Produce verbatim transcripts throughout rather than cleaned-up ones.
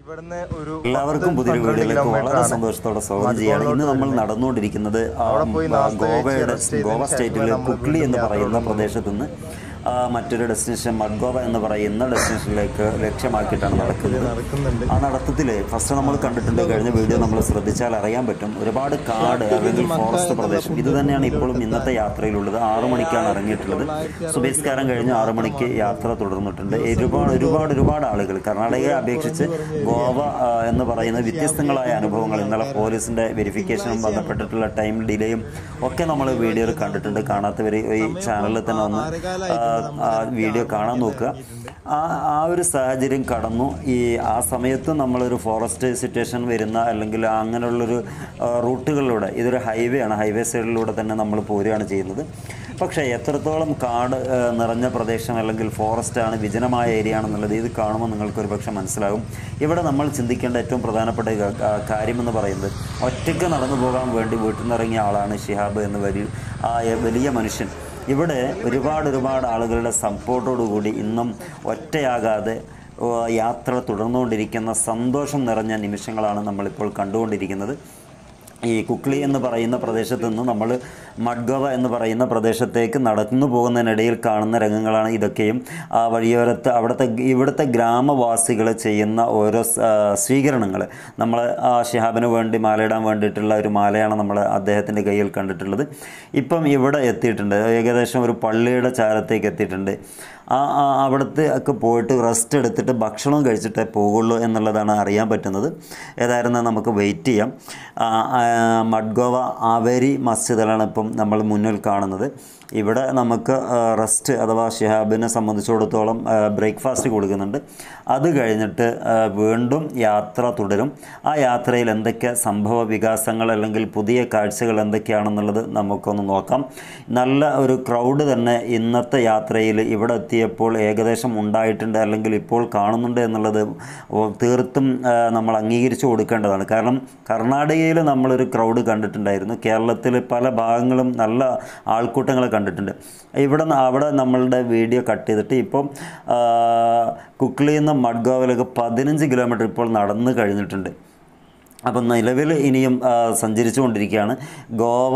എല്ലാവർക്കും പുതിയൊരു വീഡിയോയിലേക്ക് വളരെ സന്തോഷത്തോടെ സ്വാഗതം ചെയ്യാണ്. ഇന്ന് നമ്മൾ നടന്നുകൊണ്ടിരിക്കുന്നത് ഗോവയുടെ ഗോവ സ്റ്റേറ്റിലെ കുക്ലി എന്ന് പറയുന്ന പ്രദേശത്തു നിന്ന് മറ്റൊരു ഡെസ്റ്റിനേഷൻ മഡ്ഗോവ എന്ന് പറയുന്ന ഡെസ്റ്റിനേഷനിലേക്ക് ലക്ഷ്യമാക്കിയിട്ടാണ് നടക്കുന്നത്. ആ നടത്തത്തിൽ ഫസ്റ്റ് നമ്മൾ കണ്ടിട്ടുണ്ട്, കഴിഞ്ഞ വീഡിയോ നമ്മൾ ശ്രദ്ധിച്ചാൽ അറിയാൻ പറ്റും, ഒരുപാട് കാട് അല്ലെങ്കിൽ ഫോറസ്റ്റ് പ്രദേശം. ഇത് തന്നെയാണ് ഇപ്പോഴും ഇന്നത്തെ യാത്രയിലുള്ളത്. ആറു മണിക്കാണ് ഇറങ്ങിയിട്ടുള്ളത്. സുബേസ്കാരം കഴിഞ്ഞ് ആറു മണിക്ക് യാത്ര തുടർന്നിട്ടുണ്ട്. ഒരുപാട് ഒരുപാട് ഒരുപാട് ആളുകൾ കർണാടകയെ അപേക്ഷിച്ച് ഗോവ എന്ന് പറയുന്ന വ്യത്യസ്തങ്ങളായ അനുഭവങ്ങൾ ഇന്നലെ പോലീസിന്റെ വെരിഫിക്കേഷനും ബന്ധപ്പെട്ടിട്ടുള്ള ടൈം ഡിലേയും ഒക്കെ നമ്മൾ വീഡിയോയിൽ കണ്ടിട്ടുണ്ട്. കാണാത്തവർ ഈ ചാനലിൽ തന്നെ വന്ന് വീഡിയോ കാണാൻ നോക്കുക. ആ ആ ഒരു സാഹചര്യം കടന്നു. ഈ ആ സമയത്തും നമ്മളൊരു ഫോറസ്റ്റ് സിറ്റുവേഷൻ വരുന്ന അല്ലെങ്കിൽ അങ്ങനെയുള്ളൊരു റൂട്ടുകളിലൂടെ, ഇതൊരു ഹൈവേ ആണ്, ഹൈവേ സൈഡിലൂടെ തന്നെ നമ്മൾ പോരുകയാണ് ചെയ്യുന്നത്. പക്ഷേ എത്രത്തോളം കാട് നിറഞ്ഞ പ്രദേശം അല്ലെങ്കിൽ ഫോറസ്റ്റാണ്, വിജനമായ ഏരിയ ആണെന്നുള്ളത് ഇത് കാണുമ്പോൾ നിങ്ങൾക്കൊരു പക്ഷേ മനസ്സിലാകും. ഇവിടെ നമ്മൾ ചിന്തിക്കേണ്ട ഏറ്റവും പ്രധാനപ്പെട്ട കാര്യമെന്ന് പറയുന്നത്, ഒറ്റയ്ക്ക് നടന്നു പോകാൻ വേണ്ടി വീട്ടിൽ നിന്നിറങ്ങിയ ആളാണ് ഷിഹാബ് എന്ന വലിയ ആ വലിയ മനുഷ്യൻ. ഇവിടെ ഒരുപാട് ഒരുപാട് ആളുകളുടെ സപ്പോർട്ടോടുകൂടി ഇന്നും ഒറ്റയാകാതെ യാത്ര തുടർന്നുകൊണ്ടിരിക്കുന്ന സന്തോഷം നിറഞ്ഞ നിമിഷങ്ങളാണ് നമ്മളിപ്പോൾ കണ്ടുകൊണ്ടിരിക്കുന്നത്. ഈ കുക്ലി എന്ന് പറയുന്ന പ്രദേശത്ത് നിന്ന് നമ്മൾ മഡ്ഗോവ എന്ന് പറയുന്ന പ്രദേശത്തേക്ക് നടന്നു പോകുന്നതിനിടയിൽ കാണുന്ന രംഗങ്ങളാണ് ഇതൊക്കെയും. ആ വഴിയോരത്ത് അവിടുത്തെ ഇവിടുത്തെ ഗ്രാമവാസികൾ ചെയ്യുന്ന ഓരോ സ്വീകരണങ്ങൾ, നമ്മൾ ആ ഷിഹാബിന് വേണ്ടി മാലയിടാൻ വേണ്ടിയിട്ടുള്ള ഒരു മാലയാണ് നമ്മൾ അദ്ദേഹത്തിൻ്റെ കയ്യിൽ കണ്ടിട്ടുള്ളത്. ഇപ്പം ഇവിടെ എത്തിയിട്ടുണ്ട്, ഏകദേശം ഒരു പള്ളിയുടെ ചാരത്തേക്ക് എത്തിയിട്ടുണ്ട്. ആ അവിടുത്തെ ഒക്കെ പോയിട്ട് റെസ്റ്റ് എടുത്തിട്ട് ഭക്ഷണം കഴിച്ചിട്ടേ പോകുള്ളൂ എന്നുള്ളതാണ് അറിയാൻ പറ്റുന്നത്. ഏതായിരുന്നാൽ നമുക്ക് വെയിറ്റ് ചെയ്യാം. മഡ്ഗോവ ആവേരി മസ്ജിദിലാണ് ഇപ്പം നമ്മൾ മുന്നിൽ കാണുന്നത്. ഇവിടെ നമുക്ക് റെസ്റ്റ് അഥവാ ഷിഹാബിനെ സംബന്ധിച്ചിടത്തോളം ബ്രേക്ക്ഫാസ്റ്റ് കൊടുക്കുന്നുണ്ട്. അത് കഴിഞ്ഞിട്ട് വീണ്ടും യാത്ര തുടരും. ആ യാത്രയിൽ എന്തൊക്കെ സംഭവ വികാസങ്ങൾ അല്ലെങ്കിൽ പുതിയ കാഴ്ചകൾ എന്തൊക്കെയാണെന്നുള്ളത് നമുക്കൊന്ന് നോക്കാം. നല്ല ഒരു ക്രൗഡ് തന്നെ ഇന്നത്തെ യാത്രയിൽ ഇവിടെ എത്തിയപ്പോൾ ഏകദേശം ഉണ്ടായിട്ടുണ്ട്, അല്ലെങ്കിൽ ഇപ്പോൾ കാണുന്നുണ്ട് എന്നുള്ളത് തീർത്തും നമ്മൾ അംഗീകരിച്ചു കൊടുക്കേണ്ടതാണ്. കാരണം കർണാടകയിൽ നമ്മളൊരു ക്രൗഡ് കണ്ടിട്ടുണ്ടായിരുന്നു, കേരളത്തിൽ പല ഭാഗങ്ങളും നല്ല ആൾക്കൂട്ടങ്ങൾ കണ്ടിട്ടുണ്ട്. ഇവിടെ അവിടെ നമ്മളുടെ വീഡിയോ കട്ട് ചെയ്തിട്ട് ഇപ്പം കുക്ലിയിൽ നിന്ന് മഡ്ഗോവയിലേക്ക് പതിനഞ്ച് കിലോമീറ്റർ ഇപ്പോൾ നടന്നു കഴിഞ്ഞിട്ടുണ്ട്. അപ്പം നിലവിൽ ഇനിയും സഞ്ചരിച്ചു കൊണ്ടിരിക്കുകയാണ്. ഗോവ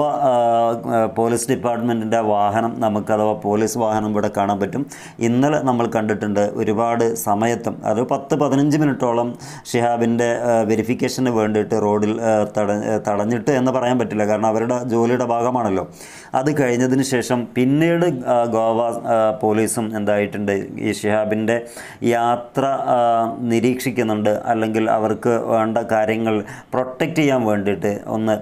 പോലീസ് ഡിപ്പാർട്ട്മെൻറ്റിൻ്റെ വാഹനം നമുക്ക്, അഥവാ പോലീസ് വാഹനം ഇവിടെ കാണാൻ പറ്റും. ഇന്നലെ നമ്മൾ കണ്ടിട്ടുണ്ട് ഒരുപാട് സമയത്തും, അത് പത്ത് പതിനഞ്ച് മിനിറ്റോളം ഷിഹാബിൻ്റെ വെരിഫിക്കേഷന് വേണ്ടിയിട്ട് റോഡിൽ തട തടഞ്ഞിട്ട് എന്ന് പറയാൻ പറ്റില്ല, കാരണം അവരുടെ ജോലിയുടെ ഭാഗമാണല്ലോ. അത് കഴിഞ്ഞതിന് ശേഷം പിന്നീട് ഗോവ പോലീസും എന്തായിട്ടുണ്ട്, ഈ ഷിഹാബിൻ്റെ യാത്ര നിരീക്ഷിക്കുന്നുണ്ട്, അല്ലെങ്കിൽ അവർക്ക് വേണ്ട കാര്യങ്ങൾ പ്രൊട്ടക്റ്റ് ചെയ്യാൻ വേണ്ടിയിട്ട് ഒന്ന്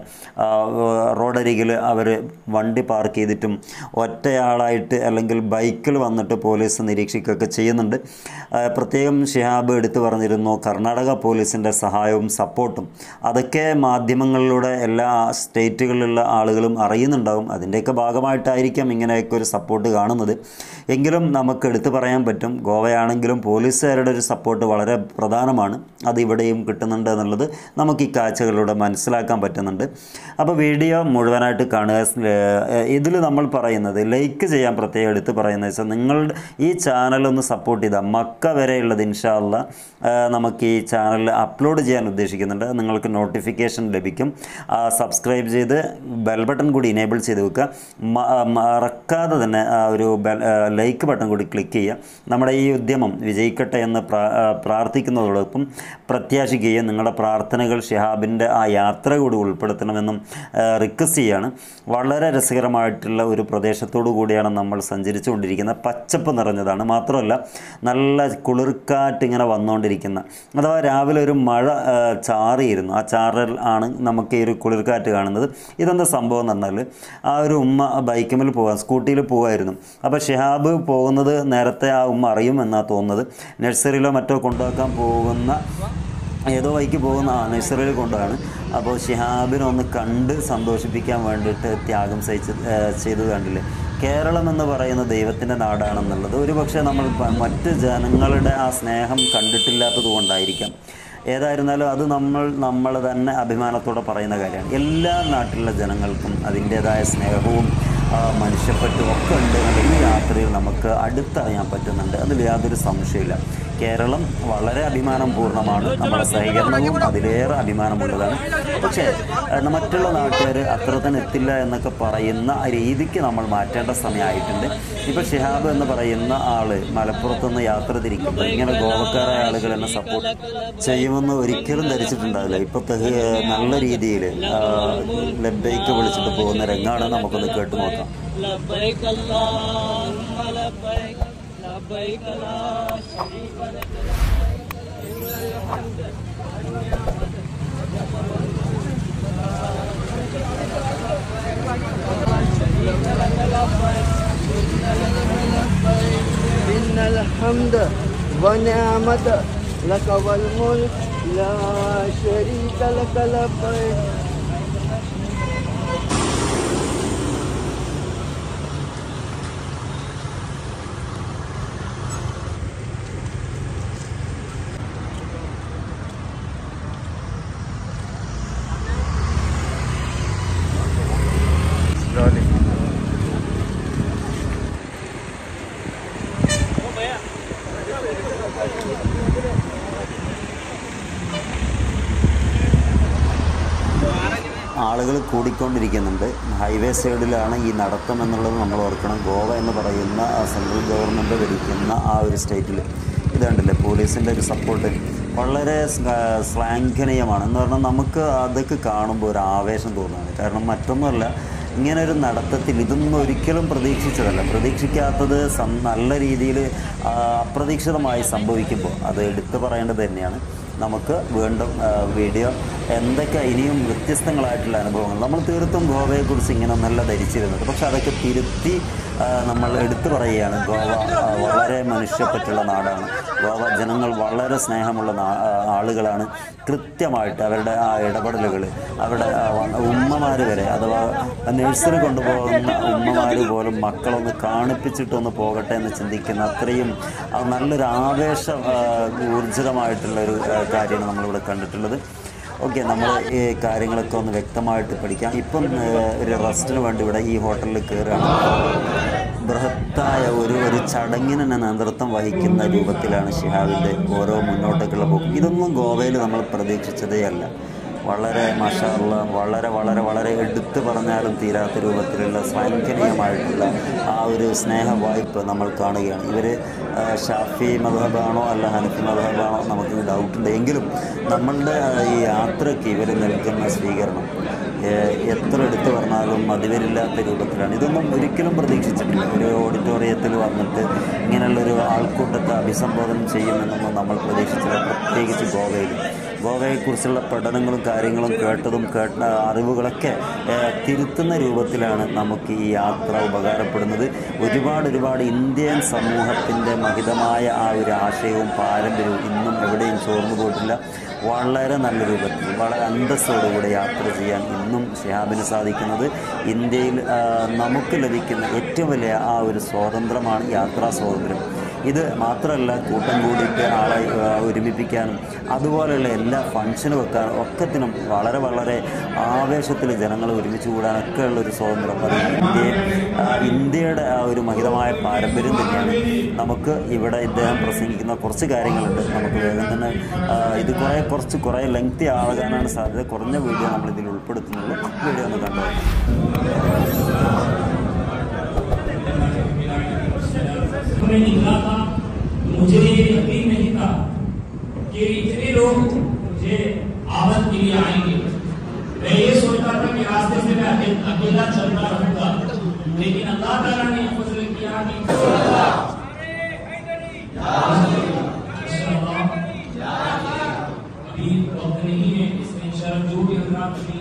റോഡരികിൽ അവർ വണ്ടി പാർക്ക് ചെയ്തിട്ടും ഒറ്റയാളായിട്ട് അല്ലെങ്കിൽ ബൈക്കിൽ വന്നിട്ട് പോലീസ് നിരീക്ഷിക്കുകയൊക്കെ ചെയ്യുന്നുണ്ട്. പ്രത്യേകം ഷിഹാബ് എടുത്തു പറഞ്ഞിരുന്നു കർണാടക പോലീസിൻ്റെ സഹായവും സപ്പോർട്ടും. അതൊക്കെ മാധ്യമങ്ങളിലൂടെ എല്ലാ സ്റ്റേറ്റുകളിലുള്ള ആളുകളും അറിയുന്നുണ്ടാവും. അതിൻ്റെയൊക്കെ ഭാഗമായിട്ടായിരിക്കാം ഇങ്ങനെയൊക്കെ ഒരു സപ്പോർട്ട് കാണുന്നത്. എങ്കിലും നമുക്ക് എടുത്തു പറയാൻ പറ്റും, ഗോവയാണെങ്കിലും പോലീസുകാരുടെ ഒരു സപ്പോർട്ട് വളരെ പ്രധാനമാണ്. അത് ഇവിടെയും കിട്ടുന്നുണ്ട് എന്നുള്ളത് നമുക്ക് ഈ കാഴ്ചകളിലൂടെ മനസ്സിലാക്കാൻ പറ്റുന്നുണ്ട്. അപ്പോൾ വീഡിയോ മുഴുവനായിട്ട് കാണുക. ഇതിൽ നമ്മൾ പറയുന്നത് ലൈക്ക് ചെയ്യാൻ പ്രത്യേകം എടുത്ത് പറയുന്നത് വെച്ചാൽ, നിങ്ങളുടെ ഈ ചാനലൊന്ന് സപ്പോർട്ട് ചെയ്താൽ മക്ക വരെയുള്ളത് ഇൻഷാ അല്ലാഹ് നമുക്ക് ഈ ചാനലിൽ അപ്ലോഡ് ചെയ്യാൻ ഉദ്ദേശിക്കുന്നുണ്ട്. നിങ്ങൾക്ക് നോട്ടിഫിക്കേഷൻ ലഭിക്കും. സബ്സ്ക്രൈബ് ചെയ്ത് ബെൽ ബട്ടൺ കൂടി ഇനേബിൾ ചെയ്ത് വെക്കുക. മറക്കാതെ തന്നെ ഒരു ബെൽ ലൈക്ക് ബട്ടൺ കൂടി ക്ലിക്ക് ചെയ്യുക. നമ്മുടെ ഈ ഉദ്യമം വിജയിക്കട്ടെ എന്ന് പ്രാർത്ഥിക്കുന്നതോടൊപ്പം പ്രത്യാശിക്കുകയും നിങ്ങളുടെ പ്രാർത്ഥനകൾ ഷിഹാബിൻ്റെ ആ യാത്ര കൂടി ഉൾപ്പെടുത്തണമെന്നും റിക്വസ്റ്റ് ചെയ്യാണ്. വളരെ രസകരമായിട്ടുള്ള ഒരു പ്രദേശത്തോടു കൂടിയാണ് നമ്മൾ സഞ്ചരിച്ചു കൊണ്ടിരിക്കുന്നത്. പച്ചപ്പ് നിറഞ്ഞതാണ്, മാത്രമല്ല നല്ല കുളിർക്കാറ്റ് ഇങ്ങനെ വന്നുകൊണ്ടിരിക്കുന്ന, അഥവാ രാവിലെ ഒരു മഴ ചാറിയിരുന്നു, ആ ചാറൽ ആണ് നമുക്ക് ഈ ഒരു കുളിർക്കാറ്റ് കാണുന്നത്. ഇതെന്താ സംഭവം എന്ന് പറഞ്ഞാൽ, ആ ഒരു ഉമ്മ ബൈക്കുമിൽ പോകാൻ സ്കൂട്ടിയിൽ പോകുമായിരുന്നു. അപ്പോൾ ഷിഹാബ് പോകുന്നത് നേരത്തെ ആ ഉമ്മ അറിയുമെന്നാണ് തോന്നുന്നത്. നഴ്സറിയിലോ മറ്റോ കൊണ്ടുവെക്കാൻ പോകുന്ന ഏതോ വഴിക്ക് പോകുന്ന ആ നഴ്സറിയിൽ കൊണ്ടാണ്. അപ്പോൾ ഷിഹാബിനെ ഒന്ന് കണ്ട് സന്തോഷിപ്പിക്കാൻ വേണ്ടിയിട്ട് ത്യാഗം സഹിച്ച് ചെയ്തത് കണ്ടില്ലേ. കേരളം എന്ന് പറയുന്ന ദൈവത്തിൻ്റെ നാടാണെന്നുള്ളത് ഒരു പക്ഷേ നമ്മൾ മറ്റ് ജനങ്ങളുടെ ആ സ്നേഹം കണ്ടിട്ടില്ലാത്തത് കൊണ്ടായിരിക്കാം. ഏതായിരുന്നാലും അത് നമ്മൾ നമ്മൾ തന്നെ അഭിമാനത്തോടെ പറയുന്ന കാര്യമാണ്. എല്ലാ നാട്ടിലുള്ള ജനങ്ങൾക്കും അതിൻ്റേതായ സ്നേഹവും മനുഷ്യപ്പറ്റും ഒക്കെ ഉണ്ട്. ഈ യാത്ര യാത്രയിൽ നമുക്ക് അടുത്തറിയാൻ പറ്റുന്നുണ്ട്. അതിൽ യാതൊരു സംശയമില്ല. കേരളം വളരെ അഭിമാനം പൂർണ്ണമാണ്. നമ്മുടെ സഹകരണവും അതിലേറെ അഭിമാനമുള്ളതാണ്. പക്ഷേ മറ്റുള്ള നാട്ടുകാർ അത്ര തന്നെ എത്തില്ല എന്നൊക്കെ പറയുന്ന രീതിക്ക് നമ്മൾ മാറ്റേണ്ട സമയമായിട്ടുണ്ട്. ഇപ്പോൾ ഷിഹാബ് എന്ന് പറയുന്ന ആൾ മലപ്പുറത്തുനിന്ന് യാത്ര തിരിക്കുമ്പോൾ ഇങ്ങനെ ഗോവക്കാരായ ആളുകൾ എന്നെ സപ്പോർട്ട് ചെയ്യുമെന്ന് ഒരിക്കലും ധരിച്ചിട്ടുണ്ടാവില്ല. ഇപ്പോഴത്തെ നല്ല രീതിയിൽ ലബ്ബൈക്ക് വിളിച്ചിട്ട് പോകുന്ന രംഗാണ്. നമുക്കൊന്ന് കേട്ടു നോക്കാം. innal hamda wa ni'mata laka wal mulk la sharika laka labbaik. ആളുകൾ കൂടിക്കൊണ്ടിരിക്കുന്നുണ്ട്. ഹൈവേ സൈഡിലാണ് ഈ നടത്തം എന്നുള്ളത് നമ്മൾ ഓർക്കണം. ഗോവ എന്ന് പറയുന്ന സെൻട്രൽ ഗവൺമെൻറ് ഭരിക്കുന്ന ആ ഒരു സ്റ്റേറ്റിൽ ഇത് കണ്ടില്ലേ, പോലീസിൻ്റെ ഒരു സപ്പോർട്ട് വളരെ ശ്ലാഘനീയമാണ്. എന്ന് പറഞ്ഞാൽ നമുക്ക് അതൊക്കെ കാണുമ്പോൾ ഒരു ആവേശം തോന്നുകയാണ്. കാരണം മറ്റൊന്നുമല്ല, ഇങ്ങനൊരു നടത്തത്തിൽ ഇതൊന്നും ഒരിക്കലും പ്രതീക്ഷിച്ചതല്ല. പ്രതീക്ഷിക്കാത്തത് നല്ല രീതിയിൽ അപ്രതീക്ഷിതമായി സംഭവിക്കുമ്പോൾ അത് എടുത്തു പറയേണ്ടത് തന്നെയാണ്. നമുക്ക് വീണ്ടും വീഡിയോ എന്തൊക്കെ ഇനിയും വ്യത്യസ്തങ്ങളായിട്ടുള്ള അനുഭവങ്ങൾ നമ്മൾ തീർത്തും ഗോവയെക്കുറിച്ച് ഇങ്ങനെ നല്ല ധരിച്ചിരുന്നത്, പക്ഷെ അതൊക്കെ തിരുത്തി നമ്മൾ എടുത്തു പറയുകയാണ്. ഗോവ വളരെ മനുഷ്യപ്പറ്റുള്ള നാടാണ്. ഗോവ ജനങ്ങൾ വളരെ സ്നേഹമുള്ള ആളുകളാണ്. കൃത്യമായിട്ട് അവരുടെ ആ ഇടപെടലുകൾ, അവരുടെ ഉമ്മമാർ വരെ, അഥവാ നഴ്സറി കൊണ്ടുപോകുന്ന ഉമ്മമാർ പോലും മക്കളൊന്ന് കാണിപ്പിച്ചിട്ടൊന്ന് പോകട്ടെ എന്ന് ചിന്തിക്കുന്ന അത്രയും നല്ലൊരു ആവേശ ഊർജിതമായിട്ടുള്ളൊരു കാര്യമാണ് നമ്മളിവിടെ കണ്ടിട്ടുള്ളത്. ഓക്കെ, നമ്മൾ ഈ കാര്യങ്ങളൊക്കെ ഒന്ന് വ്യക്തമായിട്ട് പഠിക്കാം. ഇപ്പം ഒരു റെസ്റ്റിന് വേണ്ടി ഇവിടെ ഈ ഹോട്ടലിൽ കയറുകയാണ്. ബൃഹത്തായ ഒരു ഒരു ചടങ്ങിന് തന്നെ നേതൃത്വം വഹിക്കുന്ന രൂപത്തിലാണ് ഷിഹാബിൻ്റെ ഓരോ മുന്നോട്ടേക്കുള്ള പോക്ക്. ഇതൊന്നും ഗോവയിൽ നമ്മൾ പ്രതീക്ഷിച്ചതേ അല്ല. വളരെ മാഷാ അല്ലാഹ്, വളരെ വളരെ വളരെ എടുത്തു പറഞ്ഞാലും തീരാത്ത രൂപത്തിലുള്ള ശ്ലാഘനീയമായിട്ടുള്ള ആ ഒരു സ്നേഹ വായ്പ നമ്മൾ കാണുകയാണ്. ഇവർ ഷാഫി മദ്ഹബാണോ അല്ല ഹനഫി മദ്ഹബാണോ നമുക്ക് ഡൗട്ടുണ്ട്. എങ്കിലും നമ്മളുടെ ഈ യാത്രയ്ക്ക് ഇവർ നൽകുന്ന സ്വീകരണം എത്ര എടുത്തു പറഞ്ഞാലും മതിവരില്ലാത്ത രൂപത്തിലാണ്. ഇതൊന്നും ഒരിക്കലും പ്രതീക്ഷിച്ചിട്ടില്ല. ഒരു ഓഡിറ്റോറിയത്തിൽ വന്നിട്ട് ഇങ്ങനെയുള്ളൊരു ആൾക്കൂട്ടത്തെ അഭിസംബോധന ചെയ്യുമെന്നൊന്നും നമ്മൾ പ്രതീക്ഷിച്ചില്ല. പ്രത്യേകിച്ച് ഗോവയിൽ ഗോവയെക്കുറിച്ചുള്ള പഠനങ്ങളും കാര്യങ്ങളും കേട്ടതും കേട്ട അറിവുകളൊക്കെ തിരുത്തുന്ന രൂപത്തിലാണ് നമുക്ക് ഈ യാത്ര ഉപകാരപ്പെടുന്നത്. ഒരുപാട് ഒരുപാട് ഇന്ത്യൻ സമൂഹത്തിൻ്റെ മഹിതമായ ആ ഒരു ആശയവും പാരമ്പര്യവും ഇന്നും എവിടെയും ചോർന്നു പോയിട്ടില്ല. വളരെ നല്ല രൂപത്തിൽ വളരെ അന്തസ്സോടുകൂടി യാത്ര ചെയ്യാൻ ഇന്നും ഷിഹാബിന് സാധിക്കുന്നത് ഇന്ത്യയിൽ നമുക്ക് ലഭിക്കുന്ന ഏറ്റവും വലിയ ആ ഒരു സ്വാതന്ത്ര്യമാണ് യാത്രാ സ്വാതന്ത്ര്യം. ഇത് മാത്രമല്ല, കൂട്ടം കൂടിയിട്ട് ആളെ ഒരുമിപ്പിക്കാനും അതുപോലെയുള്ള എല്ലാ ഫംഗ്ഷനും വെക്കാനും ഒക്കത്തിനും വളരെ വളരെ ആവേശത്തിൽ ജനങ്ങൾ ഒരുമിച്ച് കൂടാനൊക്കെ ഉള്ളൊരു സ്വാതന്ത്ര്യം അത് ഇന്ത്യയെ ഇന്ത്യയുടെ ആ ഒരു മഹിതമായ പാരമ്പര്യം തന്നെയാണ്. നമുക്ക് ഇവിടെ ഇദ്ദേഹം പ്രസംഗിക്കുന്ന കുറച്ച് കാര്യങ്ങളുണ്ട്. നമുക്ക് വേഗം തന്നെ ഇത് കുറേ കുറച്ച് കുറേ ലെങ്തി ആകാനാണ് സാധ്യത. കുറഞ്ഞ വീഡിയോ നമ്മളിതിൽ ഉൾപ്പെടുത്തുന്നുള്ളൂ. വീഡിയോ ഒന്ന് കണ്ടു. निकला था, मुझे ये यकीन नहीं था कि इतने लोग मुझे आवत के लिए आएंगे। मैं ये सोचता था कि रास्ते से मैं अकेला चलता रहूंगा, लेकिन अल्लाह ताला ने फजल किया कि अभी वक्त नहीं है, इसमें इंशाअल्लाह जो भी हजरात अभी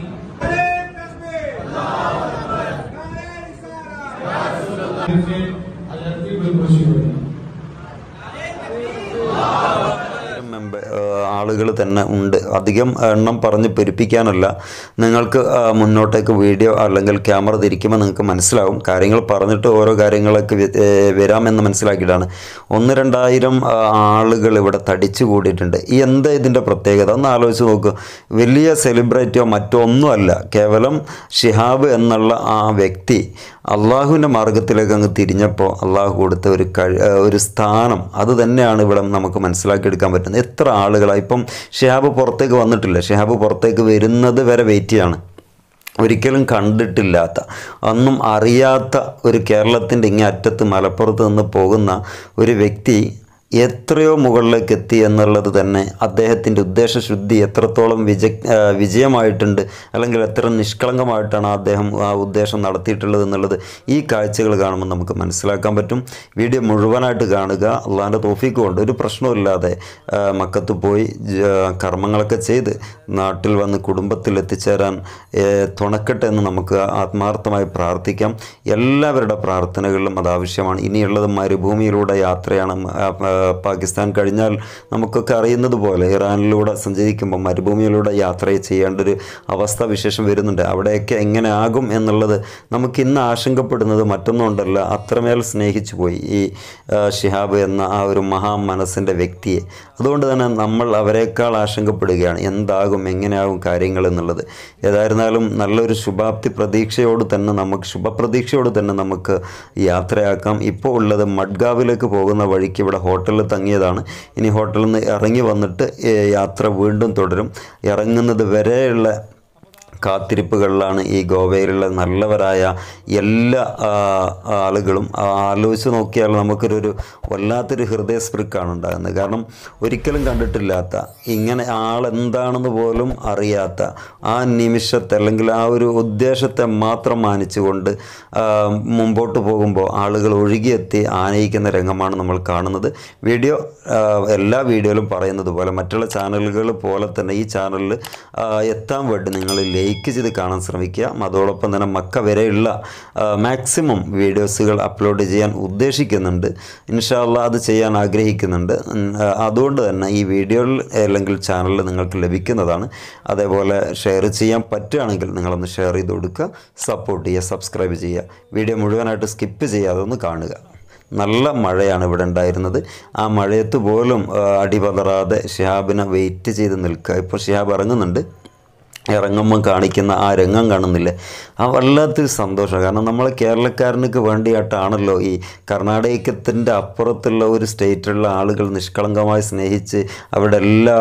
ആളുകൾ തന്നെ ഉണ്ട്. അധികം എണ്ണം പറഞ്ഞ് പെരുപ്പിക്കാനല്ല, നിങ്ങൾക്ക് മുന്നോട്ടേക്ക് വീഡിയോ അല്ലെങ്കിൽ ക്യാമറ തിരിക്കുമ്പോൾ നിങ്ങൾക്ക് മനസ്സിലാവും. കാര്യങ്ങൾ പറഞ്ഞിട്ട് ഓരോ കാര്യങ്ങളൊക്കെ വരാമെന്ന് മനസ്സിലാക്കിയിട്ടാണ്. ഒന്ന് രണ്ടായിരം ആളുകൾ ഇവിടെ തടിച്ചു കൂടിയിട്ടുണ്ട്. ഈ എന്താ ഇതിൻ്റെ പ്രത്യേകത ഒന്ന് ആലോചിച്ച് നോക്കുക. വലിയ സെലിബ്രിറ്റിയോ മറ്റോ ഒന്നുമല്ല, കേവലം ഷിഹാബ് എന്നുള്ള ആ വ്യക്തി അള്ളാഹുവിൻ്റെ മാർഗത്തിലേക്ക് അങ്ങ് തിരിഞ്ഞപ്പോൾ അള്ളാഹു കൊടുത്ത ഒരു കഴി ഒരു സ്ഥാനം അത് തന്നെയാണ് ഇവിടെ നമുക്ക് മനസ്സിലാക്കിയെടുക്കാൻ പറ്റുന്നത്. എത്ര ആളുകളാണ് ഇപ്പം ഷിഹാബ് പുറത്തേക്ക് വന്നിട്ടില്ല, ഷിഹാബ് പുറത്തേക്ക് വരുന്നത് വരെ വെയിറ്റ് ചെയ്യാണ്. ഒരിക്കലും കണ്ടിട്ടില്ലാത്ത ഒന്നും അറിയാത്ത ഒരു കേരളത്തിൻ്റെ ഇങ്ങേ അറ്റത്ത് മലപ്പുറത്ത് നിന്ന് പോകുന്ന ഒരു വ്യക്തി എത്രയോ മുകളിലേക്ക് എത്തി എന്നുള്ളത് തന്നെ അദ്ദേഹത്തിൻ്റെ ഉദ്ദേശശുദ്ധി എത്രത്തോളം വിജ വിജയമായിട്ടുണ്ട്, അല്ലെങ്കിൽ എത്ര നിഷ്കളങ്കമായിട്ടാണ് അദ്ദേഹം ആ ഉദ്ദേശം നടത്തിയിട്ടുള്ളത് എന്നുള്ളത് ഈ കാഴ്ചകൾ കാണുമ്പോൾ നമുക്ക് മനസ്സിലാക്കാൻ പറ്റും. വീഡിയോ മുഴുവനായിട്ട് കാണുക. അള്ളാഹിൻ്റെ തൗഫീഖ് കൊണ്ട് ഒരു പ്രശ്നമില്ലാതെ മക്കത്ത് പോയി കർമ്മങ്ങളൊക്കെ ചെയ്ത് നാട്ടിൽ വന്ന് കുടുംബത്തിൽ എത്തിച്ചേരാൻ തുണക്കട്ടെ എന്ന് നമുക്ക് ആത്മാർത്ഥമായി പ്രാർത്ഥിക്കാം. എല്ലാവരുടെ പ്രാർത്ഥനകളിലും അത് ആവശ്യമാണ്. ഇനിയുള്ളത് മരുഭൂമിയിലൂടെ യാത്രയാണ്. പാകിസ്ഥാൻ കഴിഞ്ഞാൽ നമുക്കൊക്കെ അറിയുന്നത് പോലെ ഇറാനിലൂടെ സഞ്ചരിക്കുമ്പോൾ മരുഭൂമിയിലൂടെ യാത്ര ചെയ്യേണ്ടൊരു അവസ്ഥ വിശേഷം വരുന്നുണ്ട്. അവിടെയൊക്കെ എങ്ങനെ ആകും എന്നുള്ളത് നമുക്കിന്ന് ആശങ്കപ്പെടുന്നത് മറ്റൊന്നുകൊണ്ടല്ല, അത്രമേൽ സ്നേഹിച്ചു പോയി ഈ ഷിഹാബ് എന്ന ആ ഒരു മഹാ മനസ്സിൻ്റെ വ്യക്തിയെ. അതുകൊണ്ട് തന്നെ നമ്മൾ അവരെക്കാൾ ആശങ്കപ്പെടുകയാണ് എന്താകും എങ്ങനെയാകും കാര്യങ്ങൾ എന്നുള്ളത്. ഏതായിരുന്നാലും നല്ലൊരു ശുഭാപ്തി പ്രതീക്ഷയോട് തന്നെ നമുക്ക് ശുഭപ്രതീക്ഷയോട് തന്നെ നമുക്ക് യാത്രയാക്കാം. ഇപ്പോൾ ഉള്ളത് മഡ്ഗാവിലേക്ക് പോകുന്ന വഴിക്ക് ഇവിടെ ഹോട്ടലിൽ തങ്ങിയതാണ്. ഇനി ഹോട്ടലിൽ നിന്ന് ഇറങ്ങി വന്നിട്ട് യാത്ര വീണ്ടും തുടരും. ഇറങ്ങുന്നത് വരെയുള്ള കാത്തിരിപ്പുകളിലാണ് ഈ ഗോവയിലുള്ള നല്ലവരായ എല്ലാ ആളുകളും. ആലോചിച്ച് നോക്കിയാൽ നമുക്കൊരു വല്ലാത്തൊരു ഹൃദയസ്പൃക്കാണ് ഉണ്ടാകുന്നത്. കാരണം ഒരിക്കലും കണ്ടിട്ടില്ലാത്ത, ഇങ്ങനെ ആളെന്താണെന്ന് പോലും അറിയാത്ത ആ നിമിഷത്തെ അല്ലെങ്കിൽ ആ ഒരു ഉദ്ദേശത്തെ മാത്രം മാനിച്ചുകൊണ്ട് മുമ്പോട്ട് പോകുമ്പോൾ ആളുകൾ ഒഴുകിയെത്തി ആനയിക്കുന്ന രംഗമാണ് നമ്മൾ കാണുന്നത്. വീഡിയോ എല്ലാ വീഡിയോയിലും പറയുന്നത് പോലെ മറ്റുള്ള ചാനലുകൾ പോലെ തന്നെ ഈ ചാനലിൽ എത്താൻ വേണ്ടി നിങ്ങൾ ലൈക്ക് ചെയ്ത് കാണാൻ ശ്രമിക്കുക. അതോടൊപ്പം തന്നെ മക്ക വരെയുള്ള മാക്സിമം വീഡിയോസുകൾ അപ്ലോഡ് ചെയ്യാൻ ഉദ്ദേശിക്കുന്നുണ്ട്. ഇൻഷാ അല്ലാഹ് അത് ചെയ്യാൻ ആഗ്രഹിക്കുന്നുണ്ട്. അതുകൊണ്ട് തന്നെ ഈ വീഡിയോയിൽ അല്ലെങ്കിൽ ചാനലിൽ നിങ്ങൾക്ക് ലഭിക്കുന്നതാണ്. അതേപോലെ ഷെയർ ചെയ്യാൻ പറ്റുകയാണെങ്കിൽ നിങ്ങളൊന്ന് ഷെയർ ചെയ്ത് കൊടുക്കുക, സപ്പോർട്ട് ചെയ്യുക, സബ്സ്ക്രൈബ് ചെയ്യുക. വീഡിയോ മുഴുവനായിട്ട് സ്കിപ്പ് ചെയ്യാതെ ഒന്ന് കാണുക. നല്ല മഴയാണ് ഇവിടെ ഉണ്ടായിരുന്നത്. ആ മഴയത്ത് പോലും അടിപതറാതെ ഷിഹാബിനെ വെയിറ്റ് ചെയ്ത് നിൽക്കുക. ഇപ്പോൾ ഷിഹാബ് ഇറങ്ങുന്നുണ്ട്. ഇറങ്ങുമ്പോൾ കാണിക്കുന്ന ആ രംഗം കാണുന്നില്ലേ, ആ വല്ലാത്തൊരു സന്തോഷം. കാരണം നമ്മൾ കേരളക്കാരനക്ക് വേണ്ടിയിട്ടാണല്ലോ ഈ കർണാടകത്തിൻ്റെ അപ്പുറത്തുള്ള ഒരു സ്റ്റേറ്റിലുള്ള ആളുകൾ നിഷ്കളങ്കമായി സ്നേഹിച്ച് അവിടെ എല്ലാ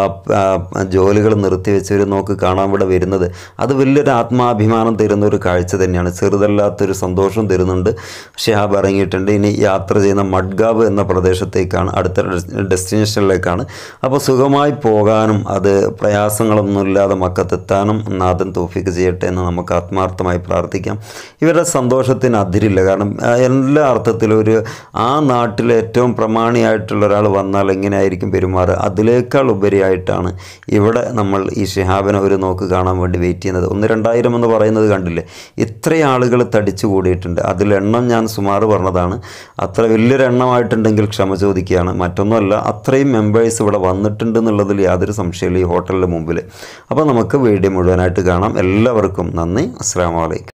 ജോലികളും നിർത്തിവെച്ച് ഒരു നോക്ക് കാണാൻ ഇവിടെ വരുന്നത്. അത് വലിയൊരു ആത്മാഭിമാനം തരുന്ന ഒരു കാഴ്ച തന്നെയാണ്. ചെറുതല്ലാത്തൊരു സന്തോഷം തരുന്നുണ്ട്. ഷിഹാബ് ഇറങ്ങിയിട്ടുണ്ട്. ഇനി യാത്ര ചെയ്യുന്ന മഡ്ഗാവ് എന്ന പ്രദേശത്തേക്കാണ്, അടുത്ത ഡെസ്റ്റിനേഷനിലേക്കാണ്. അപ്പോൾ സുഖമായി പോകാനും അത് പ്രയാസങ്ങളൊന്നുമില്ലാതെ മക്കത്ത് എത്താനും നാഥൻ തൗഫീഖ് ചെയ്യട്ടെ എന്ന് നമുക്ക് ആത്മാർത്ഥമായി പ്രാർത്ഥിക്കാം. ഇവരുടെ സന്തോഷത്തിന് അതിരില്ല. കാരണം എല്ലാ അർത്ഥത്തിലും ഒരു ആ നാട്ടിലെ ഏറ്റവും പ്രമാണിയായിട്ടുള്ള ഒരാൾ വന്നാൽ എങ്ങനെയായിരിക്കും പെരുമാറുക, അതിനേക്കാൾ ഉപരിയായിട്ടാണ് ഇവിടെ നമ്മൾ ഈ ഷിഹാബിനെ ഒരു നോക്ക് കാണാൻ വേണ്ടി വെയിറ്റ് ചെയ്യുന്നത്. ഒന്ന് രണ്ടായിരം എന്ന് പറയുന്നത് കണ്ടില്ലേ, ഇത്രയും ആളുകൾ തടിച്ചു കൂടിയിട്ടുണ്ട്. അതിലെണ്ണം ഞാൻ സുമാറ് പറഞ്ഞതാണ്. അത്ര വലിയൊരു എണ്ണമായിട്ടുണ്ടെങ്കിൽ ക്ഷമ ചോദിക്കുകയാണ്. മറ്റൊന്നുമല്ല, അത്രയും മെമ്പേഴ്സ് ഇവിടെ വന്നിട്ടുണ്ട് എന്നുള്ളതിൽ യാതൊരു സംശയമില്ല ഈ ഹോട്ടലിൻ്റെ മുമ്പിൽ. അപ്പോൾ നമുക്ക് വീഡിയോ മുഴുവനായിട്ട് കാണാം. എല്ലാവർക്കും നന്ദി. അസ്സലാമു അലൈക്കും.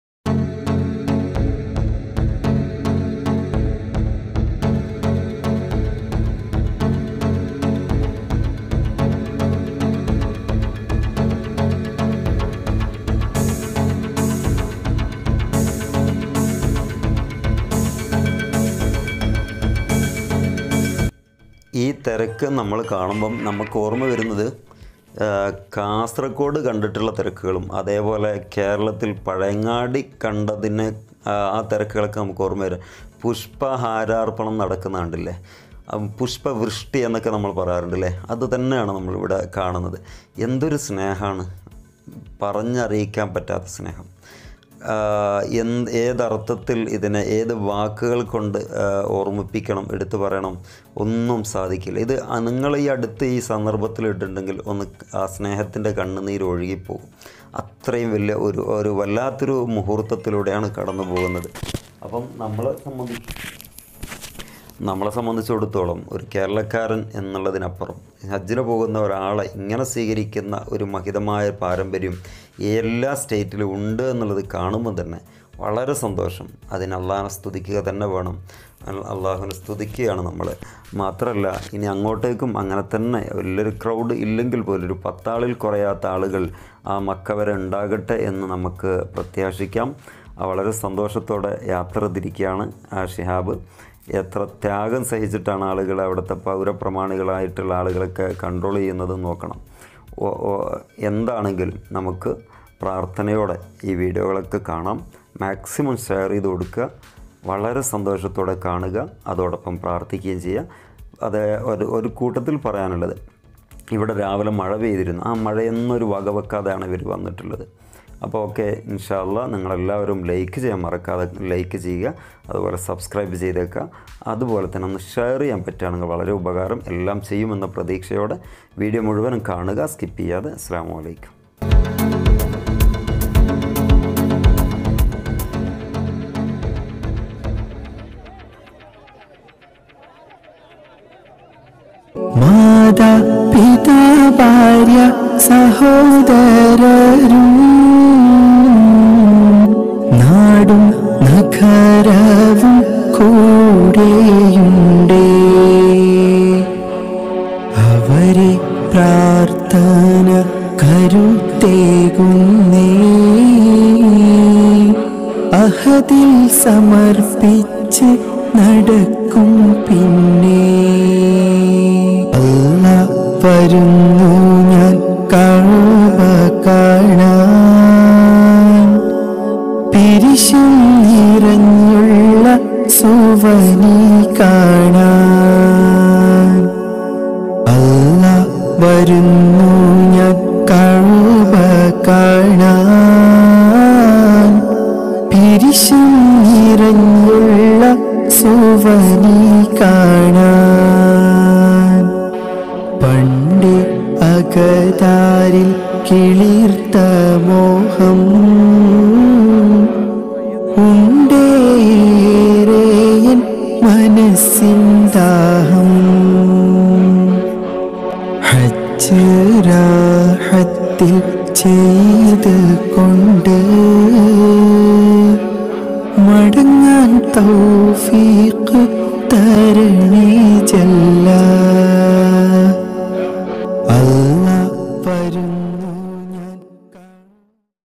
ഈ തിരക്ക് നമ്മൾ കാണുമ്പം നമുക്ക് ഓർമ്മ വരുന്നത് കാസർഗോഡ് കണ്ടിട്ടുള്ള തിരക്കുകളും അതേപോലെ കേരളത്തിൽ പഴയങ്ങാടി കണ്ടതിന് ആ തിരക്കുകളൊക്കെ നമുക്ക് ഓർമ്മ വരും. പുഷ്പഹാരാർപ്പണം നടക്കുന്ന കണ്ടില്ലേ, പുഷ്പവൃഷ്ടി എന്നൊക്കെ നമ്മൾ പറയാറുണ്ടല്ലേ, അത് തന്നെയാണ് നമ്മളിവിടെ കാണുന്നത്. എന്തൊരു സ്നേഹമാണ്, പറഞ്ഞറിയിക്കാൻ പറ്റാത്ത സ്നേഹം. എന്ത് ഏതർത്ഥത്തിൽ ഇതിനെ ഏത് വാക്കുകൾ കൊണ്ട് ഓർമ്മിപ്പിക്കണം, എടുത്തു പറയണം, ഒന്നും സാധിക്കില്ല. ഇത് നിങ്ങൾ ഈ അടുത്ത് ഈ സന്ദർഭത്തിൽ ഇട്ടിട്ടുണ്ടെങ്കിൽ ഒന്ന് ആ സ്നേഹത്തിൻ്റെ കണ്ണുനീര് ഒഴുകിപ്പോകും. അത്രയും വലിയ ഒരു ഒരു വല്ലാത്തൊരു മുഹൂർത്തത്തിലൂടെയാണ് കടന്നു പോകുന്നത്. അപ്പം നമ്മളെ സംബന്ധിച്ച് നമ്മളെ സംബന്ധിച്ചിടത്തോളം ഒരു കേരളക്കാരൻ എന്നുള്ളതിനപ്പുറം ഹജ്ജിന് പോകുന്ന ഒരാളെ ഇങ്ങനെ സ്വീകരിക്കുന്ന ഒരു മഹിതമായ പാരമ്പര്യം എല്ലാ സ്റ്റേറ്റിലും ഉണ്ട് എന്നുള്ളത് കാണുമ്പോൾ തന്നെ വളരെ സന്തോഷം. അതിന് അള്ളാഹിനെ സ്തുതിക്കുക തന്നെ വേണം. അള്ളാഹുവിനെ സ്തുതിക്കുകയാണ് നമ്മൾ. മാത്രമല്ല ഇനി അങ്ങോട്ടേക്കും അങ്ങനെ തന്നെ വലിയൊരു ക്രൗഡ് ഇല്ലെങ്കിൽ പോലും ഒരു പത്താളിൽ കുറയാത്ത ആളുകൾ ആ മക്ക വരെ ഉണ്ടാകട്ടെ എന്ന് നമുക്ക് പ്രത്യാശിക്കാം. വളരെ സന്തോഷത്തോടെ യാത്ര തിരിക്കുകയാണ് ആ ഷിഹാബ്. എത്ര ത്യാഗം സഹിച്ചിട്ടാണ് ആളുകളെ അവിടുത്തെ പൗരപ്രമാണികളായിട്ടുള്ള ആളുകളൊക്കെ കൺട്രോൾ ചെയ്യുന്നത് നോക്കണം. എന്താണെങ്കിലും നമുക്ക് പ്രാർത്ഥനയോടെ ഈ വീഡിയോകളൊക്കെ കാണാം. മാക്സിമം ഷെയർ ചെയ്ത് കൊടുക്കുക. വളരെ സന്തോഷത്തോടെ കാണുക, അതോടൊപ്പം പ്രാർത്ഥിക്കുകയും ചെയ്യുക. അത് ഒരു ഒരു കൂട്ടത്തിൽ പറയാനുള്ളത്, ഇവിടെ രാവിലെ മഴ പെയ്തിരുന്നു. ആ മഴയൊന്നൊരു വകവെക്കാതെയാണ് ഇവർ വന്നിട്ടുള്ളത്. അപ്പോൾ ഓക്കെ, ഇൻഷാ അല്ലാ നിങ്ങളെല്ലാവരും ലൈക്ക് ചെയ്യാൻ മറക്കാതെ ലൈക്ക് ചെയ്യുക. അതുപോലെ സബ്സ്ക്രൈബ് ചെയ്തേക്കുക. അതുപോലെ തന്നെ ഒന്ന് ഷെയർ ചെയ്യാൻ പറ്റുകയാണെങ്കിൽ വളരെ ഉപകാരം. എല്ലാം ചെയ്യുമെന്ന പ്രതീക്ഷയോടെ വീഡിയോ മുഴുവനും കാണുക, സ്കിപ്പ് ചെയ്യാതെ. അസ്സലാമു അലൈക്കും. മാതാ പിതാ ഭാര്യ സഹോദരരും നാടും നഗരവും കൂടെയുണ്ടേ. അവരെ പ്രാർത്ഥന കരുത്തേകുന്നേ. അഹദിൽ സമർപ്പിച്ച് നടക്കും പിന്നെ. വരുന്നു ഞാൻ കഅബ കാണാൻ. പിരിശം നിറഞ്ഞുള്ള സുവനി കാണാൻ. അല്ലാ വരുന്നു ഞാൻ കഅബ കാണാൻ. പിരിശം നിറഞ്ഞുള്ള സുവനി കാണാൻ. പണ്ട് അകതാരിൽ കിളിർത്ത മോഹം ഉണ്ടേറെയൻ മനസ്സിൻ ദാഹം. ഹജ്ജ് റാഹത്തിൽ ചെയ്ത് കൊണ്ട് മടങ്ങാൻ തൗഫീഖ് തരണേ ജല്ല.